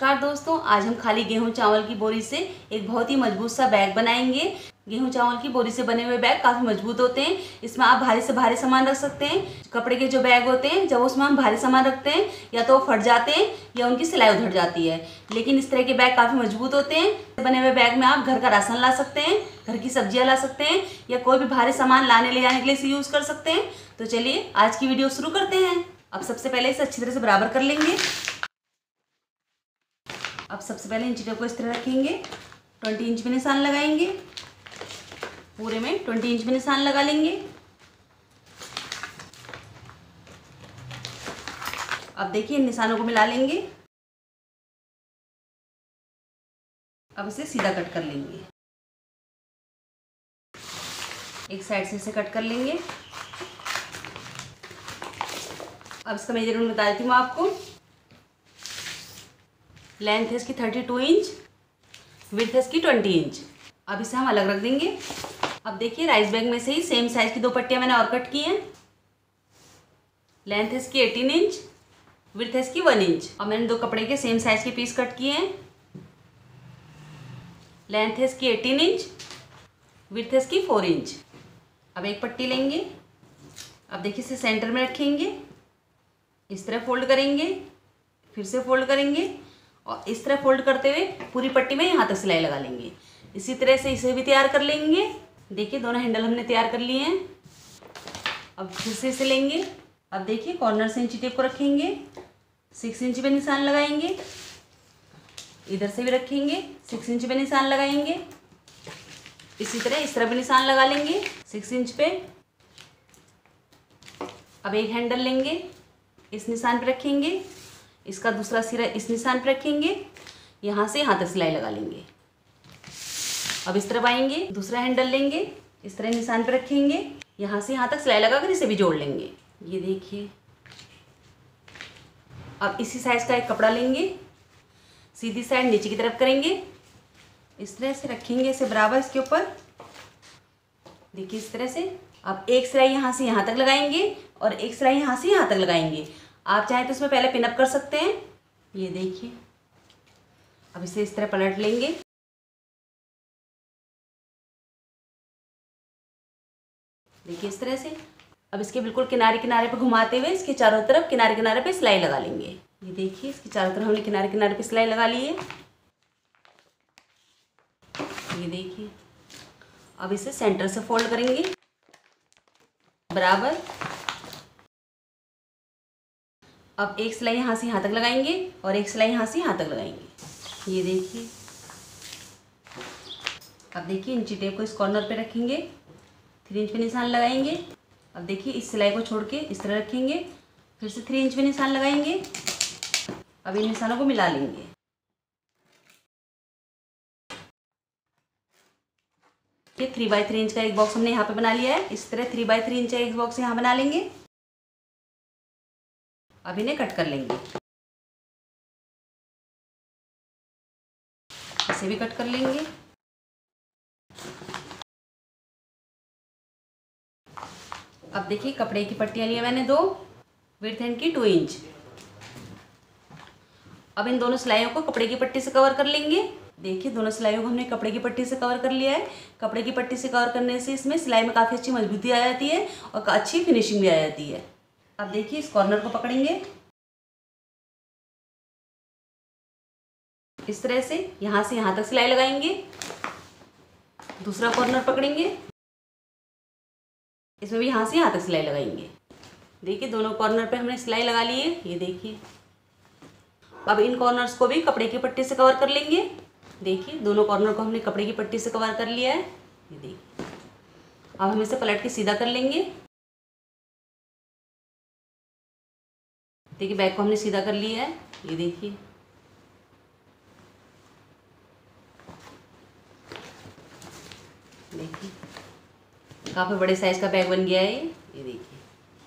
नमस्कार दोस्तों, आज हम खाली गेहूं चावल की बोरी से एक बहुत ही मजबूत सा बैग बनाएंगे। गेहूं चावल की बोरी से बने हुए बैग काफ़ी मजबूत होते हैं। इसमें आप भारी से भारी सामान रख सकते हैं। कपड़े के जो बैग होते हैं, जब उसमें हम भारी सामान रखते हैं या तो वो फट जाते हैं या उनकी सिलाई उधड़ जाती है, लेकिन इस तरह के बैग काफ़ी मजबूत होते हैं। बने हुए बैग में आप घर का राशन ला सकते हैं, घर की सब्जियाँ ला सकते हैं या कोई भी भारी सामान लाने ले जाने के लिए इसे यूज़ कर सकते हैं। तो चलिए आज की वीडियो शुरू करते हैं। अब सबसे पहले इसे अच्छी तरह से बराबर कर लेंगे। अब सबसे पहले इंची टेप को इस तरह रखेंगे, 20 इंच में निशान लगाएंगे। पूरे में 20 इंच में निशान लगा लेंगे। अब देखिए इन निशानों को मिला लेंगे। अब इसे सीधा कट कर लेंगे। एक साइड से इसे कट कर लेंगे। अब इसका मेजरमेंट बता देती हूँ मैं आपको। लेंथ है इसकी 32 इंच, विड्थ है इसकी 20 इंच। अब इसे हम अलग रख देंगे। अब देखिए राइस बैग में से ही सेम साइज की दो पट्टियां मैंने और कट की हैं। लेंथ है इसकी 18 इंच, विड्थ है इसकी 1 इंच। अब मैंने दो कपड़े के सेम साइज के पीस कट किए हैं। लेंथ है इसकी 18 इंच, विड्थ है इसकी 4 इंच। अब एक पट्टी लेंगे। अब देखिए इसे सेंटर में रखेंगे, इस तरह फोल्ड करेंगे, फिर से फोल्ड करेंगे और इस तरह फोल्ड करते हुए पूरी पट्टी में यहाँ तक सिलाई लगा लेंगे। इसी तरह से इसे भी तैयार कर लेंगे। देखिए दोनों हैंडल हमने तैयार कर लिए हैं। अब फिर से इसे लेंगे। अब देखिए कॉर्नर से इंची टेप को रखेंगे, 6 इंच पे निशान लगाएंगे। इधर से भी रखेंगे, 6 इंच पे निशान लगाएंगे। इसी तरह इस तरह भी निशान लगा लेंगे 6 इंच पे। अब एक हैंडल लेंगे, इस निशान पे रखेंगे, इसका दूसरा सिरा इस निशान पे रखेंगे, यहाँ से यहाँ तक सिलाई लगा लेंगे। अब इस तरफ आएंगे, दूसरा हैंडल लेंगे, इस तरह निशान पे रखेंगे, यहाँ से यहाँ तक सिलाई लगाकर इसे भी जोड़ लेंगे। ये देखिए। अब इसी साइज का एक कपड़ा लेंगे, सीधी साइड नीचे की तरफ करेंगे, इस तरह से रखेंगे इसे बराबर इसके ऊपर। देखिए इस तरह से। अब एक सिलाई यहाँ से यहाँ तक लगाएंगे और एक सिलाई यहाँ से यहाँ तक लगाएंगे। आप चाहें तो इसमें पहले पिनअप कर सकते हैं। ये देखिए। अब इसे इस तरह पलट लेंगे। देखिए इस तरह से। अब इसके बिल्कुल किनारे किनारे पे घुमाते हुए इसके चारों तरफ किनारे किनारे पे सिलाई लगा लेंगे। ये देखिए इसके चारों तरफ हमने किनारे किनारे पे सिलाई लगा ली है। ये देखिए। अब इसे सेंटर से फोल्ड करेंगे बराबर। अब एक सिलाई यहाँ से यहाँ तक लगाएंगे और एक सिलाई यहाँ से यहाँ तक लगाएंगे। ये देखिए। अब देखिए इंची टेप को इस कॉर्नर पे रखेंगे, 3 इंच पे निशान लगाएंगे। अब देखिए इस सिलाई को छोड़ के इस तरह रखेंगे, फिर से 3 इंच पे निशान लगाएंगे। अब इन निशानों को मिला लेंगे। ये 3x3 इंच का एक बॉक्स हमने यहाँ पे बना लिया है। इस तरह 3x3 इंच का एक बॉक्स यहाँ बना लेंगे। अब इन्हें कट कर लेंगे। इसे भी कट कर लेंगे। अब देखिए कपड़े की पट्टियां ली है मैंने दो, विड्थ है इनकी 2 इंच। अब इन दोनों सिलाइयों को कपड़े की पट्टी से कवर कर लेंगे। देखिए दोनों सिलाइयों को हमने कपड़े की पट्टी से कवर कर लिया है। कपड़े की पट्टी से कवर करने से इसमें सिलाई में काफ़ी अच्छी मजबूती आ जाती है और अच्छी फिनिशिंग भी आ जाती है। अब देखिए इस कॉर्नर को पकड़ेंगे इस तरह से, यहाँ से यहाँ तक सिलाई लगाएंगे। दूसरा कॉर्नर पकड़ेंगे, इसमें भी यहाँ से यहाँ तक सिलाई लगाएंगे। देखिए दोनों कॉर्नर पे हमने सिलाई लगा ली है। ये देखिए। अब इन कॉर्नर्स को भी कपड़े की पट्टी से कवर कर लेंगे। देखिए दोनों कॉर्नर को हमने कपड़े की पट्टी से कवर कर लिया है। ये देखिए। अब हम इसे पलट के सीधा कर लेंगे। देखिए बैक को हमने सीधा कर लिया है। ये देखिए। देखिए काफ़ी बड़े साइज का बैग बन गया है ये देखिए।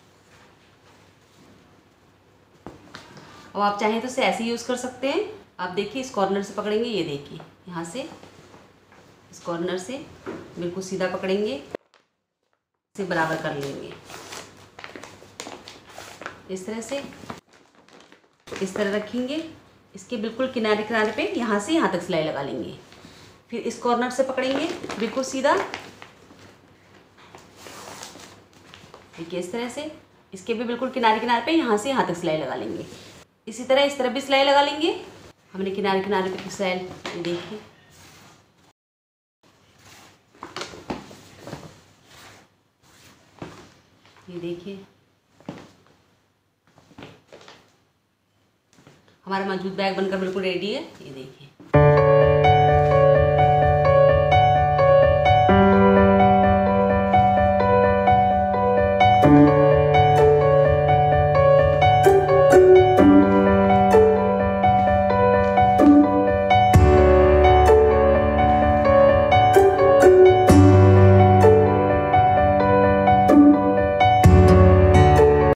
अब आप चाहें तो इसे ऐसे यूज़ कर सकते हैं। आप देखिए इस कॉर्नर से पकड़ेंगे। ये देखिए यहाँ से इस कॉर्नर से बिल्कुल सीधा पकड़ेंगे, इसे बराबर कर लेंगे इस तरह से। इस तरह रखेंगे, इसके बिल्कुल किनारे किनारे पे यहाँ से यहाँ तक सिलाई लगा लेंगे। फिर इस कॉर्नर से पकड़ेंगे बिल्कुल सीधा, देखिए इस तरह से। इसके भी बिल्कुल किनारे किनारे पे यहाँ से यहाँ तक सिलाई लगा लेंगे। इसी तरह इस तरफ भी सिलाई लगा लेंगे। हमने किनारे किनारे पे सिलाई, देखिए ये देखिए हमारा मजबूत बैग बनकर बिल्कुल रेडी है। ये देखिए